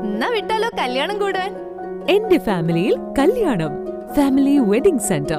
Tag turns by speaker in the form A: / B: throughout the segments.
A: എന്നാ വിട്ടാലോ കല്യാണം കൂടാൻ?
B: എന്റെ ഫാമിലിയിൽ കല്യാണം. Family wedding centre.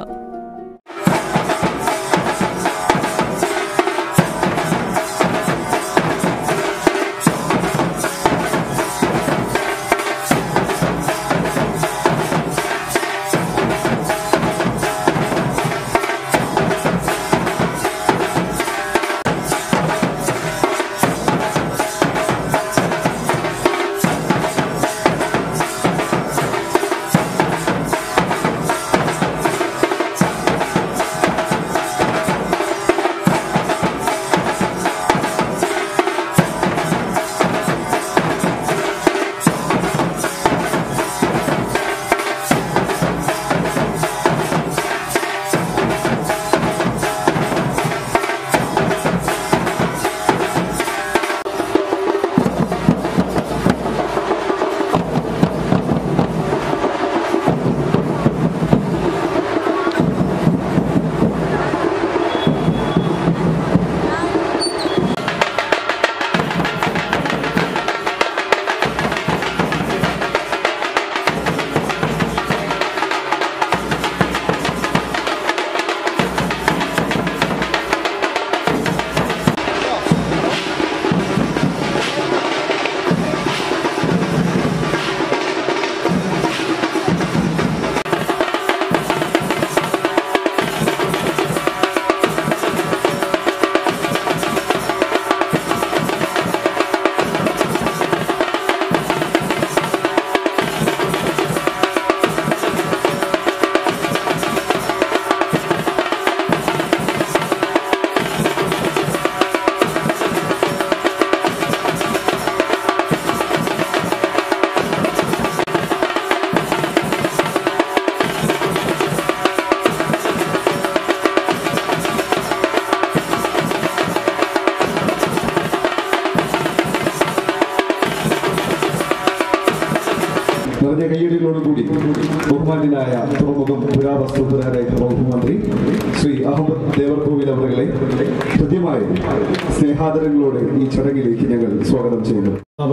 C: നിറഞ്ഞ കയ്യടികളോടുകൂടി ബഹുമാന്യനായ തുറമുഖം പുരാവസ്തു പുരാരായ വകുപ്പ് മന്ത്രി ശ്രീ അഹമ്മദ് ദേവർകോവിൽ അവരെ ഹൃദ്യമായ സ്നേഹാദരങ്ങളോടെ ഈ ചടങ്ങിലേക്ക് ഞങ്ങൾ സ്വാഗതം ചെയ്യുന്നു.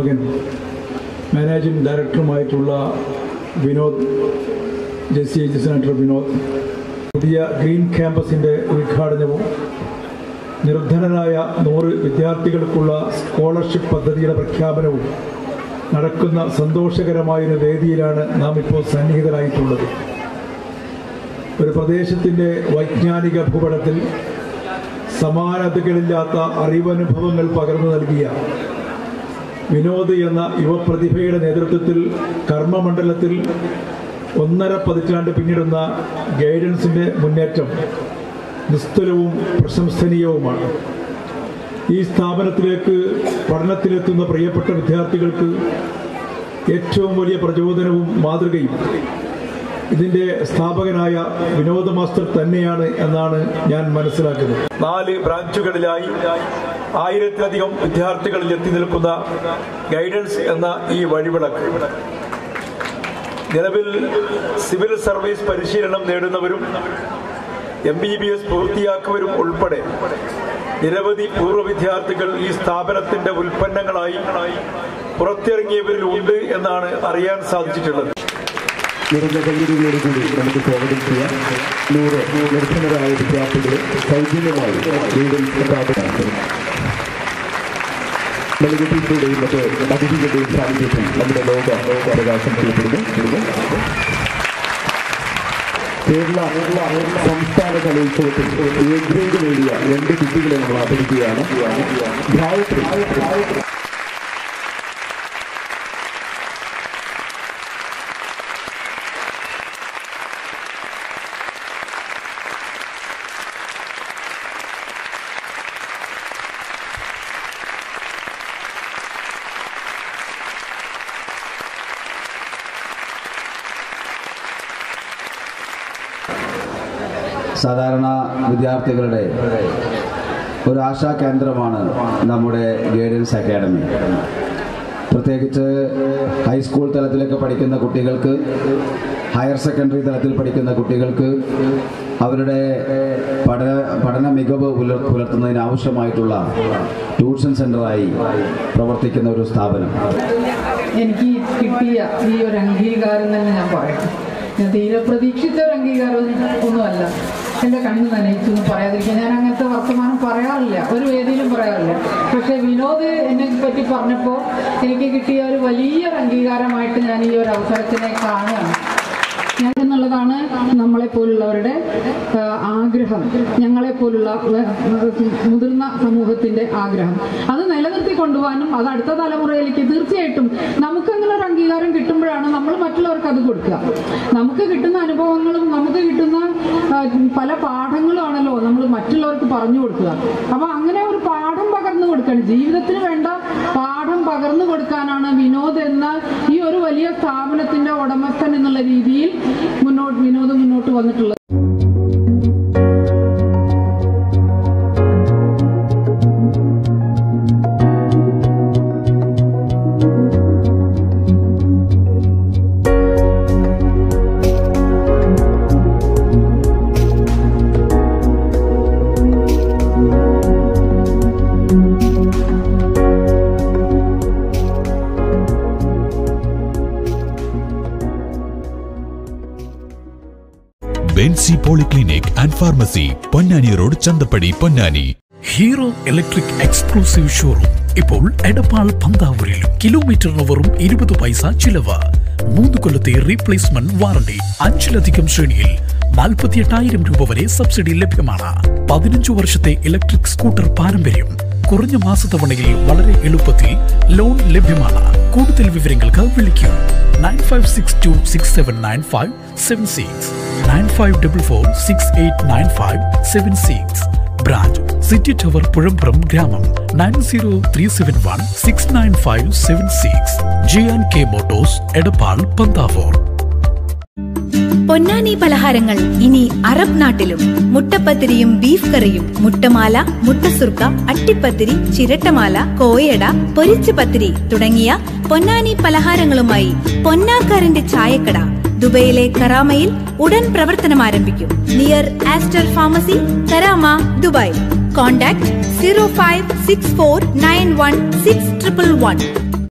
D: മാനേജിംഗ് ഡയറക്ടറുമായിട്ടുള്ള വിനോദ്, സെനറ്റർ വിനോദ്, പുതിയ ഗ്രീൻ ക്യാമ്പസിൻ്റെ ഉദ്ഘാടനവും നിർധനരായ 100 വിദ്യാർത്ഥികൾക്കുള്ള സ്കോളർഷിപ്പ് പദ്ധതിയുടെ പ്രഖ്യാപനവും നടക്കുന്ന സന്തോഷകരമായൊരു വേദിയിലാണ് നാം ഇപ്പോൾ സന്നിഹിതരായിട്ടുള്ളത്. ഒരു പ്രദേശത്തിൻ്റെ വൈജ്ഞാനിക ഭൂപടത്തിൽ സമാനതകളില്ലാത്ത അറിവനുഭവങ്ങൾ പകർന്നു നൽകിയ വിനോദ് എന്ന യുവപ്രതിഭയുടെ നേതൃത്വത്തിൽ കർമ്മമണ്ഡലത്തിൽ 1.5 പതിറ്റാണ്ട് പിന്നിടുന്ന ഗൈഡൻസിൻ്റെ മുന്നേറ്റം നിസ്തുലവും പ്രശംസനീയവുമാണ്. ഈ സ്ഥാപനത്തിലേക്ക് പഠനത്തിലെത്തുന്ന പ്രിയപ്പെട്ട വിദ്യാർത്ഥികൾക്ക് ഏറ്റവും വലിയ പ്രചോദനവും മാതൃകയും ഇതിൻ്റെ സ്ഥാപകനായ വിനോദ മാസ്റ്റർ തന്നെയാണ് എന്നാണ് ഞാൻ മനസ്സിലാക്കുന്നത്. 4 ബ്രാഞ്ചുകളിലായി 1000-ലധികം വിദ്യാർത്ഥികളിൽ എത്തി നിൽക്കുന്ന ഗൈഡൻസ് എന്ന ഈ വഴിവിളക്ക് നിലവിൽ സിവിൽ സർവീസ് പരിശീലനം നേടുന്നവരും MBBS പൂർത്തിയാക്കിയവരും ഉൾപ്പെടെ നിരവധി പൂർവ്വ വിദ്യാർത്ഥികൾ ഈ സ്ഥാപനത്തിന്റെ ഉൽപ്പന്നങ്ങളായി പുറത്തിറങ്ങിയവരിൽ ഉണ്ട് എന്നാണ് അറിയാൻ സാധിച്ചിട്ടുള്ളത്.
C: നിറഞ്ഞ കയ്യടികളോടുകൂടി നമുക്ക് സ്വാഗതം ചെയ്യാം 100 നിർധനരായ വിദ്യാർത്ഥികളെ സൗജന്യമായി മെലഗറ്റീസിന്റെയും മറ്റ് അതിഥികളുടെയും സാന്നിധ്യത്തിൽ നമ്മുടെ ലോക പ്രകാശം ചെയ്യപ്പെടുന്നു. കേരള സംസ്ഥാന കലോത്സവത്തിൽ A ഗ്രേഡ് നേടിയ 2 കുട്ടികളെ നമ്മൾ ആദരിക്കുകയാണ്.
E: സാധാരണ വിദ്യാർത്ഥികളുടെ ഒരു ആശാ കേന്ദ്രമാണ് നമ്മുടെ ഗൈഡൻസ് അക്കാഡമി. പ്രത്യേകിച്ച് ഹൈസ്കൂൾ തലത്തിലൊക്കെ പഠിക്കുന്ന കുട്ടികൾക്ക്, ഹയർ സെക്കൻഡറി തലത്തിൽ പഠിക്കുന്ന കുട്ടികൾക്ക് അവരുടെ പഠന മികവ് പുലർത്തുന്നതിനാവശ്യമായിട്ടുള്ള ട്യൂഷൻ സെൻ്ററായി പ്രവർത്തിക്കുന്ന ഒരു സ്ഥാപനം.
F: എനിക്ക് കിട്ടിയ ഈ ഒരു അംഗീകാരം തന്നെ ഞാൻ പറയട്ടെ. ഞാൻ തീരെ പ്രതീക്ഷിച്ച ഒരു അംഗീകാരം ഒന്നുമല്ല. എൻ്റെ കണ്ണ് നനയിച്ചു എന്ന് പറയാതിരിക്കാൻ ഞാൻ അങ്ങനത്തെ വർത്തമാനം പറയാറില്ല, ഒരു വേദിയിലും പറയാറില്ല. പക്ഷേ വിനോദ് എന്നെ പറ്റി പറഞ്ഞപ്പോൾ എനിക്ക് കിട്ടിയ ഒരു വലിയൊരു അംഗീകാരമായിട്ട് ഞാൻ ഈ ഒരു അവസരത്തിനെ കാണുകയാണ്. എന്നുള്ളതാണ് നമ്മളെപ്പോലുള്ളവരുടെ ആഗ്രഹം, ഞങ്ങളെപ്പോലുള്ള മുതിർന്ന സമൂഹത്തിന്റെ ആഗ്രഹം. അത് നിലനിർത്തി കൊണ്ടുപോകാനും അത് അടുത്ത തലമുറയിലേക്ക് തീർച്ചയായിട്ടും നമുക്കങ്ങനെ ഒരു അംഗീകാരം കിട്ടുമ്പോഴാണ് നമ്മൾ മറ്റുള്ളവർക്ക് അത് കൊടുക്കുക. നമുക്ക് കിട്ടുന്ന അനുഭവങ്ങളും നമുക്ക് കിട്ടുന്ന പല പാഠങ്ങളുമാണല്ലോ നമ്മൾ മറ്റുള്ളവർക്ക് പറഞ്ഞു കൊടുക്കുക. അപ്പൊ അങ്ങനെ ഒരു പാഠം പകർന്നു കൊടുക്കാൻ, ജീവിതത്തിന് വേണ്ട പാഠം പകർന്നു കൊടുക്കാനാണ് വിനോദ് എന്ന ഈ ഒരു വലിയ സ്ഥാപനത്തിന്റെ ഉടമസ്ഥൻ എന്നുള്ള രീതിയിൽ വിനോദ് മുന്നോട്ട് വന്നിട്ടുള്ളത്.
G: Benzy polyclinic and pharmacy, Ponnani road, Chanthappadi, Ponnani.
H: Hero electric exclusive showroom ഇപ്പോൾ എടപ്പാൾ പന്താവൂരിലും. കിലോമീറ്ററിന് വെറും 20 പൈസ ചിലവ്. 3 കൊല്ലത്തെ റീപ്ലേസ്മെന്റ് വാറണ്ടി. 5ലധികം ശ്രേണിയിൽ 48,000 രൂപ വരെ സബ്സിഡി ലഭ്യമാണ്. 15 വർഷത്തെ ഇലക്ട്രിക് സ്കൂട്ടർ പാരമ്പര്യം. കുറഞ്ഞ മാസത്തവണയിൽ വളരെ എളുപ്പത്തിൽ ലോൺ ലഭ്യമാണ്. കൂടുതൽ വിവരങ്ങൾക്ക് വിളിക്കൂ 9562679576 9544689576. ബ്രാഞ്ച് സിറ്റി ടവർ, പുഴമ്പുറം ഗ്രാമം. 9037169576. J&K Motors, Edappal, Panthavoor.
I: പൊന്നാനി പലഹാരങ്ങൾ ഇനി അറബ് നാട്ടിലും. മുട്ടപ്പത്തിരിയും ബീഫ് കറിയും, മുട്ടമാല, മുട്ടസുർക്ക, അട്ടിപ്പത്തിരി, ചിരട്ടമാല, കോയട, പൊരിച്ച പത്തിരി തുടങ്ങിയ പൊന്നാനി പലഹാരങ്ങളുമായി പൊന്നാക്കാരന്റെ ചായക്കട ദുബൈയിലെ കറാമയിൽ ഉടൻ പ്രവർത്തനം ആരംഭിക്കും. Near Aster pharmacy, Karama, Dubai. Contact 0564916111.